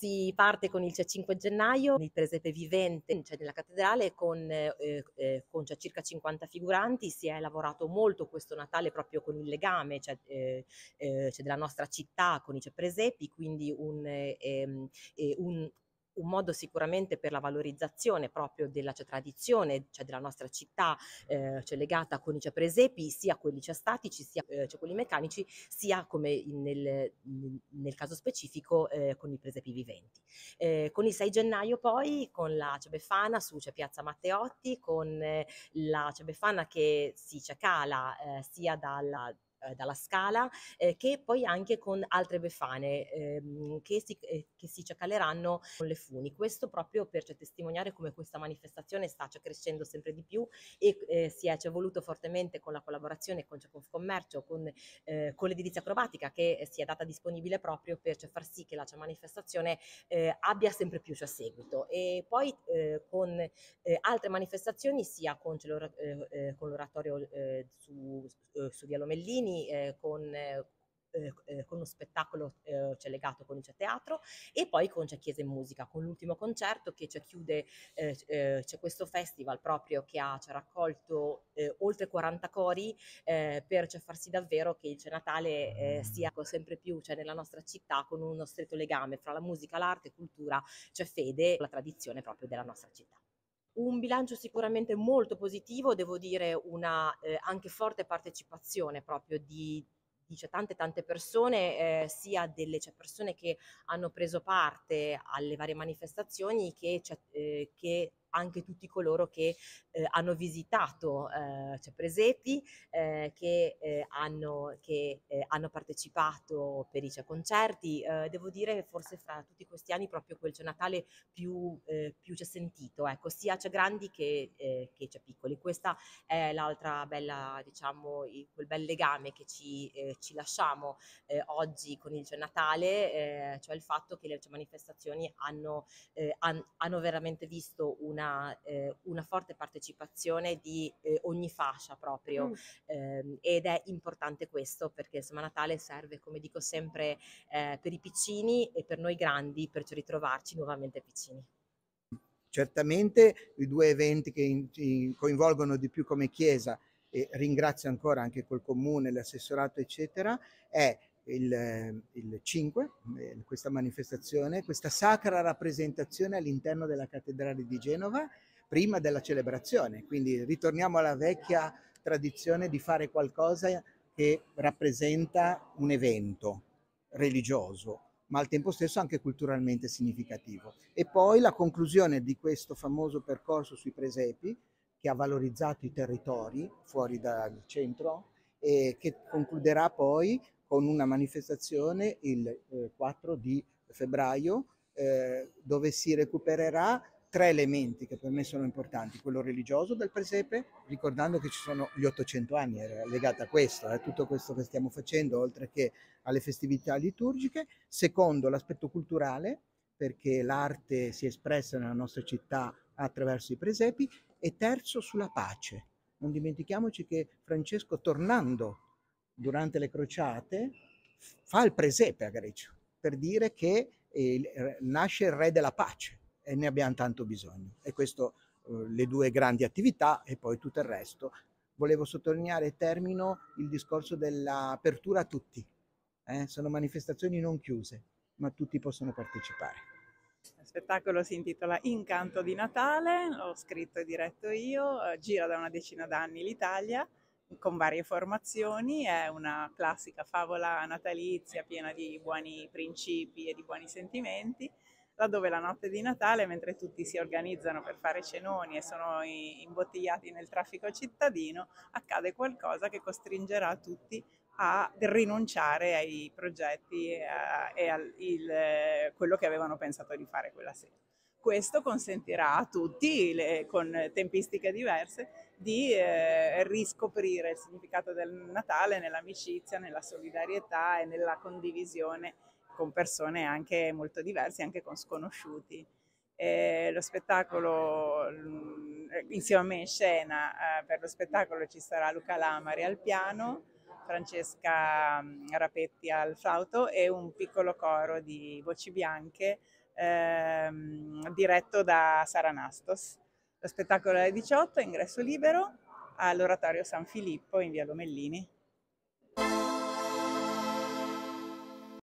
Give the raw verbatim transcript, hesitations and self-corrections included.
Si parte con il cinque gennaio, il presepe vivente, cioè nella cattedrale con, eh, eh, con cioè, circa cinquanta figuranti. Si è lavorato molto questo Natale proprio con il legame, cioè, eh, eh, cioè della nostra città con i cioè, presepi, quindi un, eh, ehm, eh, un un modo sicuramente per la valorizzazione proprio della cioè, tradizione, cioè della nostra città, eh, cioè legata con i cioè, presepi, sia quelli cioè, statici, sia eh, cioè, quelli meccanici, sia come in- nel, nel caso specifico eh, con i presepi viventi. Eh, con il sei gennaio poi, con la cioè, Befana su cioè, Piazza Matteotti, con eh, la cioè, Befana che si cioè, cala eh, sia dalla eh, dalla Scala, eh, che poi anche con altre Befane ehm, che si, eh, che si cioè, caleranno con le funi. Questo proprio per cioè, testimoniare come questa manifestazione sta cioè, crescendo sempre di più e eh, si è cioè, voluto fortemente con la collaborazione con cioè, Confcommercio, con, eh, con l'edilizia acrobatica che eh, si è data disponibile proprio per cioè, far sì che la cioè, manifestazione eh, abbia sempre più cioè, seguito. E poi eh, con eh, altre manifestazioni sia con, cioè, l'ora- eh, eh, con l'oratorio eh, su, eh, su Via Lomellini, eh, con eh, eh, eh, con uno spettacolo eh, cioè, legato con il cioè, teatro, e poi con c'è Chiesa e Musica, con l'ultimo concerto che cioè, chiude eh, eh, c'è questo festival proprio che ha cioè, raccolto eh, oltre quaranta cori eh, per cioè, far sì davvero che il cioè, Natale eh, sia sempre più cioè, nella nostra città con uno stretto legame fra la musica, l'arte, cultura, cioè fede, la tradizione proprio della nostra città. Un bilancio sicuramente molto positivo, devo dire una eh, anche forte partecipazione proprio di dice tante tante persone, eh, sia delle cioè, persone che hanno preso parte alle varie manifestazioni che, cioè, eh, che anche tutti coloro che eh, hanno visitato eh, cioè, Presepi, eh, che, eh, hanno, che eh, hanno partecipato per i cioè, concerti. Eh, devo dire forse fra tutti questi anni proprio quel cioè, Natale più, eh, più c'è sentito, ecco, sia c'è grandi che, eh, che c'è piccoli. Questa è l'altra bella, diciamo, il- quel bel legame che ci, eh, ci lasciamo eh, oggi con il cioè, Natale, eh, cioè il fatto che le cioè, manifestazioni hanno, eh, han- hanno veramente visto una, eh, una forte partecipazione di eh, ogni fascia proprio. Mm. Ehm, ed è importante questo perché insomma Natale serve, come dico sempre, eh, per i piccini e per noi grandi per cioè, ritrovarci nuovamente piccini. Certamente i due eventi che in- ci coinvolgono di più come Chiesa, e ringrazio ancora anche col Comune, l'assessorato eccetera, è il, eh, il cinque, eh, questa manifestazione, questa sacra rappresentazione all'interno della cattedrale di Genova prima della celebrazione. Quindi ritorniamo alla vecchia tradizione di fare qualcosa che rappresenta un evento religioso, ma al tempo stesso anche culturalmente significativo. E poi la conclusione di questo famoso percorso sui presepi, che ha valorizzato i territori fuori dal centro e che concluderà poi con una manifestazione il eh, quattro di febbraio, eh, dove si recupererà tre elementi che per me sono importanti: quello religioso del presepe, ricordando che ci sono gli ottocento anni, era legata a questo, a eh, tutto questo che stiamo facendo, oltre che alle festività liturgiche; secondo, l'aspetto culturale, perché l'arte si è espressa nella nostra città attraverso i presepi; e terzo, sulla pace. Non dimentichiamoci che Francesco, tornando durante le crociate, fa il presepe a Grecia per dire che eh, nasce il re della pace e ne abbiamo tanto bisogno. E questo, eh, le due grandi attività e poi tutto il resto. Volevo sottolineare, e termino, il discorso dell'apertura a tutti. Eh? Sono manifestazioni non chiuse, ma tutti possono partecipare. Lo spettacolo si intitola Incanto di Natale, l'ho scritto e diretto io, eh, gira da una decina d'anni l'Italia con varie formazioni, è una classica favola natalizia piena di buoni principi e di buoni sentimenti, laddove la notte di Natale, mentre tutti si organizzano per fare cenoni e sono imbottigliati nel traffico cittadino, accade qualcosa che costringerà tutti a rinunciare ai progetti e a, e a il, quello che avevano pensato di fare quella sera. Questo consentirà a tutti, le, con tempistiche diverse, di eh, riscoprire il significato del Natale nell'amicizia, nella solidarietà e nella condivisione con persone anche molto diverse, anche con sconosciuti. Eh, lo spettacolo, insieme a me in scena, eh, per lo spettacolo ci sarà Luca Lamari al piano, Francesca Rapetti al flauto e un piccolo coro di voci bianche ehm, diretto da Sara Nastos. Lo spettacolo è alle diciotto, ingresso libero all'Oratorio San Filippo in via Lomellini.